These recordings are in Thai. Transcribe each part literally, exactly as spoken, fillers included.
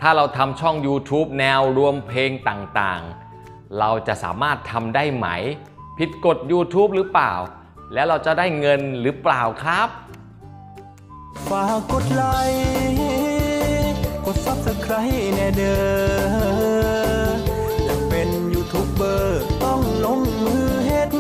ถ้าเราทำช่อง YouTube แนวรวมเพลงต่างๆเราจะสามารถทำได้ไหมผิดกฎ YouTube หรือเปล่าแล้วเราจะได้เงินหรือเปล่าครับฝากกดไลค์กด ซับสไครบ์ แน่เด้ออยากเป็นยูทูบเบอร์ต้องลงมือเฮ็ด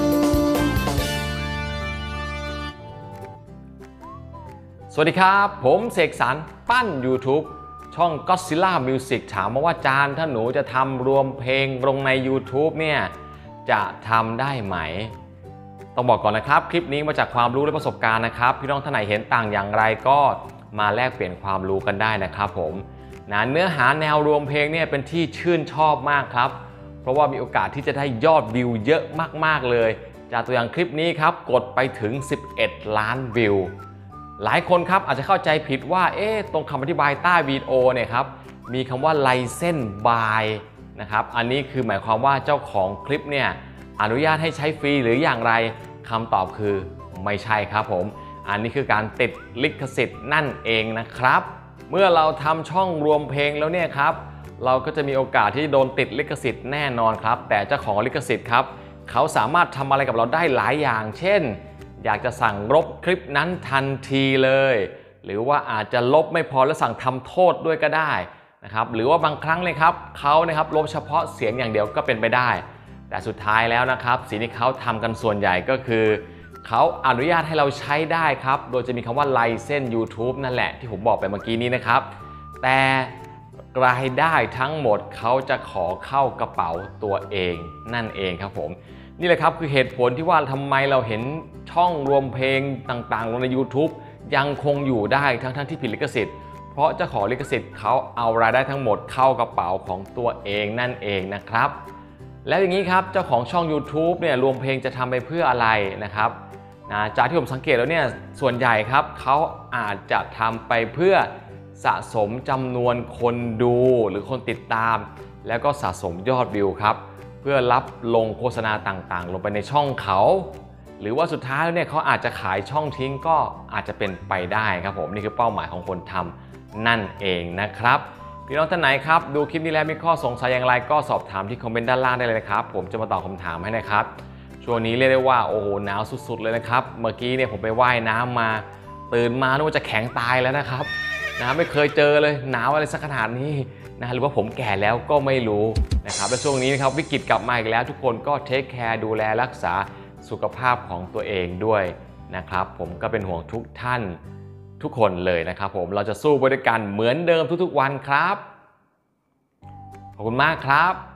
สวัสดีครับผมเสกสรรปั้น YouTube ช่อง Godzilla Music ถามมาว่าจานถ้าหนูจะทำรวมเพลงลงใน YouTube เนี่ยจะทำได้ไหมต้องบอกก่อนนะครับคลิปนี้มาจากความรู้และประสบการณ์นะครับพี่น้องท่านไหนเห็นต่างอย่างไรก็มาแลกเปลี่ยนความรู้กันได้นะครับผมนะเนื้อหาแนวรวมเพลงเนี่ยเป็นที่ชื่นชอบมากครับเพราะว่ามีโอกาสที่จะได้ยอดวิวเยอะมากๆเลยจากตัวอย่างคลิปนี้ครับกดไปถึงสิบเอ็ดล้านวิวหลายคนครับอาจจะเข้าใจผิดว่าเอ๊ะตรงคำอธิบายใต้วิดีโอเนี่ยครับมีคำว่าไลเซนส์บายนะครับอันนี้คือหมายความว่าเจ้าของคลิปเนี่ยอนุญาตให้ใช้ฟรีหรืออย่างไรคำตอบคือไม่ใช่ครับผมอันนี้คือการติดลิขสิทธิ์นั่นเองนะครับเมื่อเราทำช่องรวมเพลงแล้วเนี่ยครับเราก็จะมีโอกาสที่โดนติดลิขสิทธิ์แน่นอนครับแต่เจ้าของลิขสิทธิ์ครับเขาสามารถทำอะไรกับเราได้หลายอย่างเช่นอยากจะสั่งลบคลิปนั้นทันทีเลยหรือว่าอาจจะลบไม่พอแล้วสั่งทำโทษด้วยก็ได้นะครับหรือว่าบางครั้งเลยครับเขานะครับลบเฉพาะเสียงอย่างเดียวก็เป็นไปได้แต่สุดท้ายแล้วนะครับสิ่งที่เขาทำกันส่วนใหญ่ก็คือเขาอนุญาตให้เราใช้ได้ครับโดยจะมีคำว่าไลเซนส์ YouTube นั่นแหละที่ผมบอกไปเมื่อกี้นี้นะครับแต่รายได้ทั้งหมดเขาจะขอเข้ากระเป๋าตัวเองนั่นเองครับผมนี่แหละครับคือเหตุผลที่ว่าทำไมเราเห็นช่องรวมเพลงต่างๆลงใน YouTube ยังคงอยู่ได้ทั้งๆที่ผิดลิขสิทธิ์เพราะเจ้าของลิขสิทธิ์เขาเอารายได้ทั้งหมดเข้ากระเป๋าของตัวเองนั่นเองนะครับแล้วอย่างนี้ครับเจ้าของช่อง YouTube เนี่ยรวมเพลงจะทำไปเพื่ออะไรนะครับนะจากที่ผมสังเกตแล้วเนี่ยส่วนใหญ่ครับเขาอาจจะทำไปเพื่อสะสมจำนวนคนดูหรือคนติดตามแล้วก็สะสมยอดวิวครับเพื่อรับลงโฆษณาต่างๆลงไปในช่องเขาหรือว่าสุดท้ายแล้วเนี่ยเขาอาจจะขายช่องทิ้งก็อาจจะเป็นไปได้ครับผมนี่คือเป้าหมายของคนทำนั่นเองนะครับพี่น้องท่านไหนครับดูคลิปนี้แล้วมีข้อสงสัยอย่างไรก็สอบถามที่คอมเมนต์ด้านล่างได้เลยนะครับผมจะมาตอบคำถามให้นะครับช่วงนี้เรียกได้ว่าโอ้โหหนาวสุดๆเลยนะครับเมื่อกี้เนี่ยผมไปว่ายน้ำมาตื่นมานึกว่าจะแข็งตายแล้วนะครับนะไม่เคยเจอเลยหนาวอะไรสักขนาดนี้นะหรือว่าผมแก่แล้วก็ไม่รู้นะครับและช่วงนี้นะครับวิกฤตกลับมาอีกแล้วทุกคนก็เทคแคร์ดูแลรักษาสุขภาพของตัวเองด้วยนะครับผมก็เป็นห่วงทุกท่านทุกคนเลยนะครับผมเราจะสู้ไปด้วยกันเหมือนเดิมทุกๆวันครับขอบคุณมากครับ